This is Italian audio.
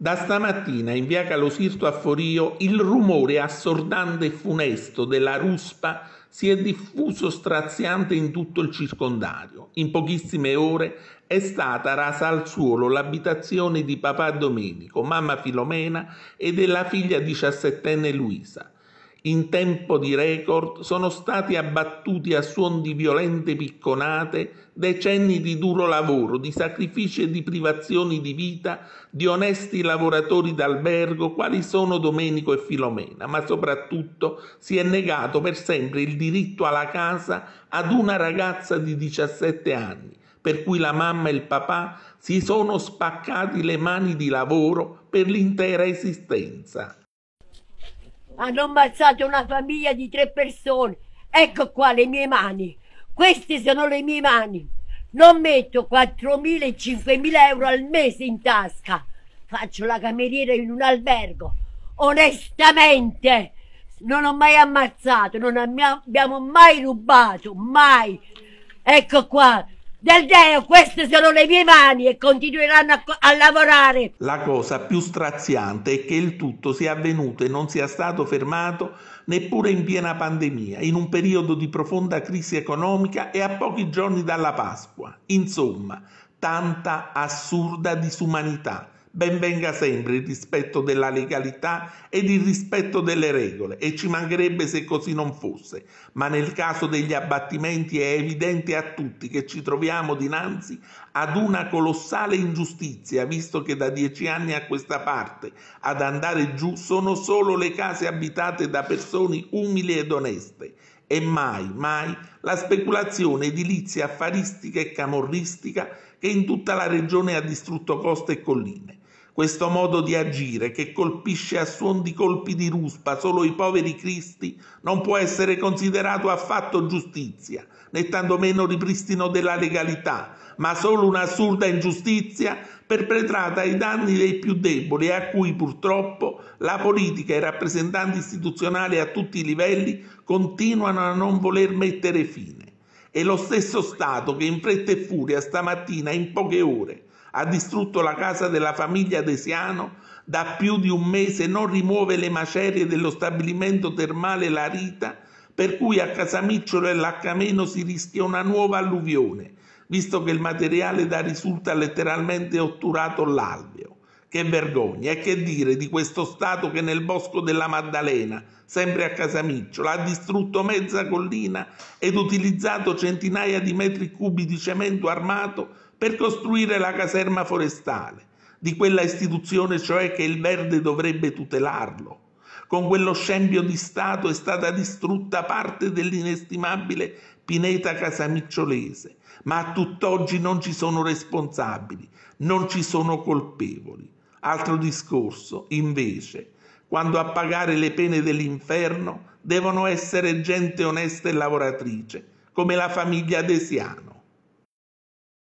Da stamattina in via Calosirto a Forio il rumore assordante e funesto della ruspa si è diffuso straziante in tutto il circondario. In pochissime ore è stata rasa al suolo l'abitazione di papà Domenico, mamma Filomena e della figlia 17enne Luisa. In tempo di record sono stati abbattuti a suon di violente picconate decenni di duro lavoro, di sacrifici e di privazioni di vita di onesti lavoratori d'albergo quali sono Domenico e Filomena, ma soprattutto si è negato per sempre il diritto alla casa ad una ragazza di 17 anni, per cui la mamma e il papà si sono spaccati le mani di lavoro per l'intera esistenza. Hanno ammazzato una famiglia di 3 persone. Ecco qua le mie mani. Queste sono le mie mani. Non metto 4.000 e 5.000 euro al mese in tasca. Faccio la cameriera in un albergo. Onestamente, non ho mai ammazzato, non abbiamo mai rubato, mai. Ecco qua. Del Deo, queste sono le mie mani e continueranno a lavorare. La cosa più straziante è che il tutto sia avvenuto e non sia stato fermato neppure in piena pandemia, in un periodo di profonda crisi economica e a pochi giorni dalla Pasqua. Insomma, tanta assurda disumanità. Ben venga sempre il rispetto della legalità ed il rispetto delle regole, e ci mancherebbe se così non fosse, ma nel caso degli abbattimenti è evidente a tutti che ci troviamo dinanzi ad una colossale ingiustizia, visto che da 10 anni a questa parte ad andare giù sono solo le case abitate da persone umili ed oneste, e mai, mai la speculazione edilizia affaristica e camorristica che in tutta la regione ha distrutto coste e colline. Questo modo di agire, che colpisce a suon di colpi di ruspa solo i poveri cristi, non può essere considerato affatto giustizia, né tantomeno ripristino della legalità, ma solo un'assurda ingiustizia perpetrata ai danni dei più deboli e a cui purtroppo la politica e i rappresentanti istituzionali a tutti i livelli continuano a non voler mettere fine. È lo stesso Stato che in fretta e furia stamattina, in poche ore, ha distrutto la casa della famiglia Desiano, da più di un mese non rimuove le macerie dello stabilimento termale La Rita, per cui a Casamicciolo e Laccameno si rischia una nuova alluvione, visto che il materiale da risulta letteralmente otturato l'alveo. Che vergogna! E che dire di questo Stato che nel bosco della Maddalena, sempre a Casamicciolo, ha distrutto mezza collina ed utilizzato centinaia di metri cubi di cemento armato per costruire la caserma forestale, di quella istituzione cioè che il verde dovrebbe tutelarlo. Con quello scempio di Stato è stata distrutta parte dell'inestimabile pineta casamicciolese, ma a tutt'oggi non ci sono responsabili, non ci sono colpevoli. Altro discorso, invece, quando a pagare le pene dell'inferno devono essere gente onesta e lavoratrice, come la famiglia Desiano.